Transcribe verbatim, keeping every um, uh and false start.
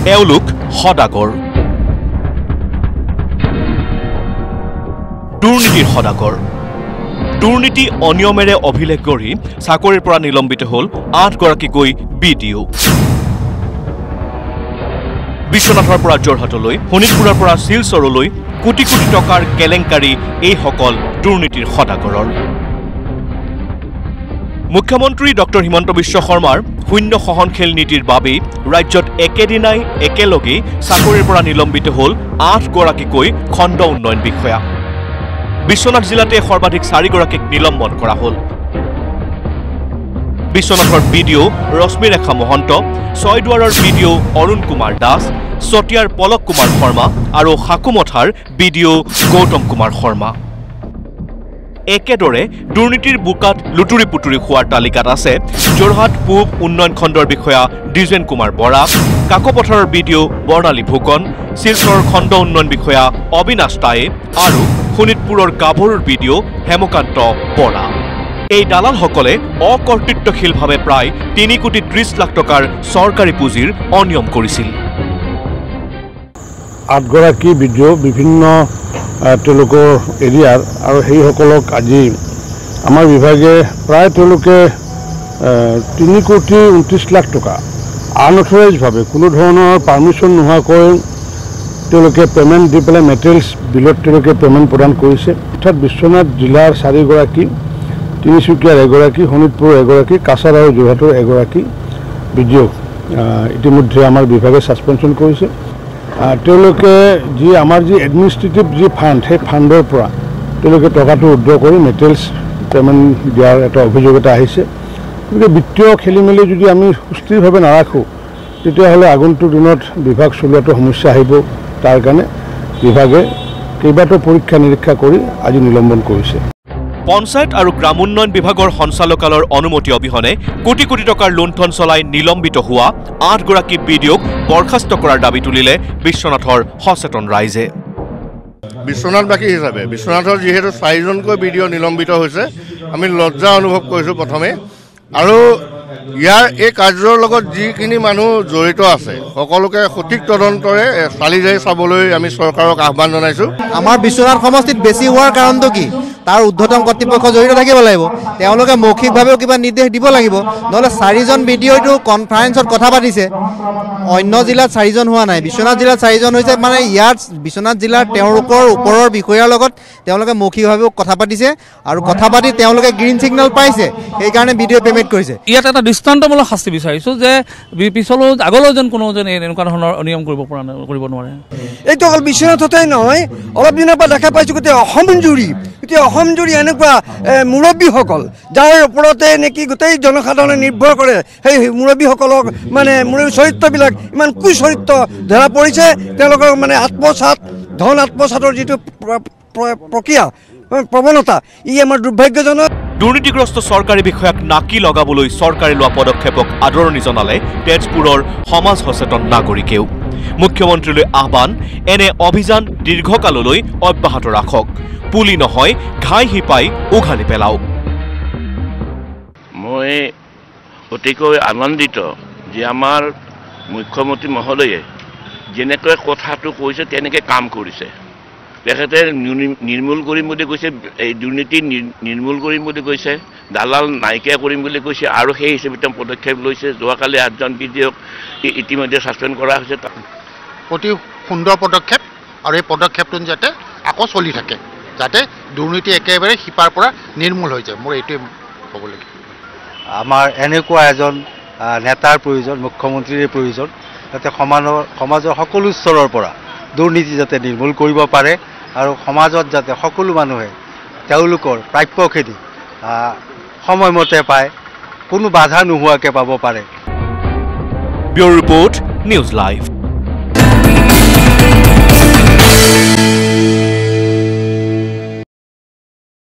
এওঁলোক সদাগৰ দুৰ্নীতিৰ সদাগৰ দুৰ্নীতি অনিয়মেৰে অভিলেখ গঢ়ি চাকৰিৰ পৰা নিলম্বিত হ'ল আঠগৰাকীকৈ বি ডি অ' বিশ্বনাথৰ পৰা যোৰহাটলৈ শোণিতপুৰৰ পৰা শিলচৰলৈ কোটি কোটি টকাৰ কেলেংকাৰী এইসকল দুৰ্নীতিৰ সদাগৰৰ মুখ্যমন্ত্ৰী ডক্টৰ হিমন্ত বিশ্ব শৰ্মাৰ শূন্য সহনশীল নীতিৰ বাবেই ৰাজ্যত একেদিনাই একেলগে চাকৰিৰ পৰা নিলম্বিত হ'ল আঠগৰাকীকৈ খণ্ড উন্নয়ন বিষয়া বিশ্বনাথ জিলাতে সৰ্বাধিক চাৰিগৰাকীক নিলম্বন কৰা হ'ল বিশ্বনাথৰ B D O' Rashmirekha Mahanta ছয়দুৱাৰৰ B D O' Arun Kumar Das চতিয়াৰ পলক কুমাৰ শৰ্মা আৰু সাকুমথাৰ B D O' Goutam Kumar Sharma একেদৰে দুৰ্নীতিৰ বুকাত লুটুৰি পুটুৰি হোৱাৰ তালিকাত আছে যোৰহাট পূব উন্নয়ন খণ্ডৰ বিষয়া দ্বিজেন কুমাৰ বৰা কাকপথাৰৰ B D O' Bornali Phukan শিলচৰৰ খণ্ড উন্নয়ন বিষয়া অবিনাশ টায়ে আৰু শোণিতপুৰৰ গাভৰুৰ B D O' Hemkanta Bora এই দালালসকলে অকৰ্তৃত্বশীলভাৱে প্ৰায় তিনি কোটি ত্ৰিশ লাখ টকাৰ চৰকাৰী পুঁজিৰ অনিয়ম কৰিছিল আঠগৰাকী বি ডি অ' বিভিন্ন তেওঁলোকৰ এৰিয়াৰ আৰু সেইসকলক আজি আমাৰ বিভাগে প্ৰায় তেওঁলোকে তিনি কোটি ঊনত্ৰিছ লাখ টকা আনঅথৰাইজভাৱে কোনো ধৰণৰ পাৰ্মিশ্যন নোহোৱাকৈ তেওঁলোকে পে'মেণ্ট দি পেলাই মেটেৰিয়েলছ বিলত তেওঁলোকে পে'মেণ্ট প্ৰদান কৰিছে অৰ্থাৎ বিশ্বনাথ জিলাৰ চাৰিগৰাকী তিনিচুকীয়াৰ এগৰাকী শোণিতপুৰৰ এগৰাকী কাছাৰ আৰু যোৰহাটৰ এগৰাকী বি ডি অ' ইতিমধ্যে আমাৰ বিভাগে ছাছপেনশ্যন কৰিছে তেওঁলোকে যি আমাৰ যি এডমিনিষ্ট্ৰেটিভ যি ফাণ্ড সেই ফাণ্ডৰ পৰা তেওঁলোকে টকাটো উদ্ধাৰ কৰি মেটেৰিয়েলছ পে'মেণ্ট দিয়াৰ এটা অভিযোগ এটা আহিছে গতিকে বিত্তীয় খেলি মেলি যদি আমি সুস্থিৰভাৱে নাৰাখোঁ তেতিয়াহ'লে আগন্তুক দিনত বিভাগ চলোৱাটো সমস্যা আহিব তাৰ কাৰণে বিভাগে কেইবাটাও পৰীক্ষা নিৰীক্ষা কৰি আজি নিলম্বন কৰিছে পঞ্চায়ত আৰু গ্ৰাম উন্নয়ন বিভাগৰ সঞ্চালকালয়ৰ অনুমতি অবিহনে কোটি কোটি টকাৰ লুণ্ঠন চলাই নিলম্বিত হোৱা আঠগৰাকী বি ডি অ'ক বৰ্খাস্ত কৰাৰ দাবী তুলিলে বিশ্বনাথৰ সচেতন ৰাইজে বিশ্বনাথবাসী হিচাপে বিশ্বনাথৰ যিহেতু চাৰিজনকৈ বি ডি অ' নিলম্বিত হৈছে আমি লজ্জা অনুভৱ কৰিছোঁ প্ৰথমে আৰু ইয়াৰ এই কাৰ্যৰ লগত যিখিনি মানুহ জড়িত আছে সকলোকে সঠিক তদন্তৰে চালি জাৰি চাবলৈ আমি চৰকাৰক আহ্বান জনাইছোঁ আমাৰ বিশ্বনাথ সমষ্টিত বেছি হোৱাৰ কাৰণটো কি তাৰ ঊৰ্ধ্বতম কৰ্তৃপক্ষ জড়িত থাকিব লাগিব তেওঁলোকে মৌখিকভাৱেও কিবা নিৰ্দেশ দিব লাগিব নহ'লে চাৰিজন বি ডি অ'টো কনফাৰেন্সত কথা পাতিছে অন্য জিলাত চাৰিজন হোৱা নাই বিশ্বনাথ জিলাত চাৰিজন হৈছে মানে ইয়াত বিশ্বনাথ জিলাৰ তেওঁলোকৰ ওপৰৰ বিষয়াৰ লগত তেওঁলোকে মৌখিকভাৱেও কথা পাতিছে আৰু কথা পাতি তেওঁলোকে গ্ৰীণ ছিগনেল পাইছে সেইকাৰণে বি ডি অ' পে'মেণ্ট কৰিছে ইয়াত এটা দৃষ্টান্তমূলক শাস্তি বিচাৰিছোঁ যে পিছলৈ আগলৈ যেন কোনো যেন এনেকুৱা ধৰণৰ নিয়ম কৰিব পৰা কৰিব নোৱাৰে এইটো অকল বিশ্বনাথতে নহয় অলপ দিনৰ পৰা দেখা পাইছোঁ গোটেই অসম জুৰি গোটেই অসম জুৰি এনেকুৱা মুৰব্বীসকল যাৰ ওপৰতে নেকি গোটেই জনসাধাৰণে নিৰ্ভৰ কৰে সেই মুৰব্বীসকলক মানে মুৰব্বী চৰিত্ৰবিলাক ইমান কুচৰিত্ৰ ধৰা পৰিছে তেওঁলোকৰ মানে আত্মসাত ধন আত্মসাতৰ যিটো প্ৰক্ৰিয়া প্ৰৱণতা ই আমাৰ দুৰ্ভাগ্যজনক দুৰ্নীতিগ্ৰস্ত চৰকাৰী বিষয়াক নাকি লগাবলৈ চৰকাৰে লোৱা পদক্ষেপক আদৰণি জনালে তেজপুৰৰ সমাজ সচেতন নাগৰিকেও মুখ্যমন্ত্ৰীলৈ আহ্বান এনে অভিযান দীৰ্ঘকাললৈ অব্যাহত ৰাখক পুলি নহয় ঘাই শিপাই উঘালি পেলাওক মই অতিকৈ আনন্দিত যে আমাৰ মুখ্যমন্ত্ৰী মহোদয়ে যেনেকৈ কথাটো কৈছে তেনেকৈ কাম কৰিছে তেখেতে নিৰ্মূল কৰিম বুলি কৈছে এই দুৰ্নীতি নিৰ্মূল কৰিম বুলি কৈছে দালাল নাইকিয়া কৰিম বুলি কৈছে আৰু সেই হিচাপে তেওঁ পদক্ষেপ লৈছে যোৱাকালি আঠজন বি ডি অ'ক ইতিমধ্যে ছাছপেণ্ড কৰা হৈছে অতি সুন্দৰ পদক্ষেপ আৰু এই পদক্ষেপটো যাতে আকৌ চলি থাকে যাতে দুৰ্নীতি একেবাৰে শিপাৰ পৰা নিৰ্মূল হৈ যায় মোৰ এইটোৱে ক'বলগীয়া আমাৰ এনেকুৱা এজন নেতাৰ প্ৰয়োজন মুখ্যমন্ত্ৰীৰ প্ৰয়োজন যাতে সমানৰ সমাজৰ সকলো স্তৰৰ পৰা দুৰ্নীতি যাতে নিৰ্মূল কৰিব পাৰে আৰু সমাজত যাতে সকলো মানুহে তেওঁলোকৰ প্ৰাপ্যখিনি সময়মতে পায় কোনো বাধা নোহোৱাকৈ পাব পাৰে ব্যুৰ ৰিপৰ্ট নিউজ লাইভ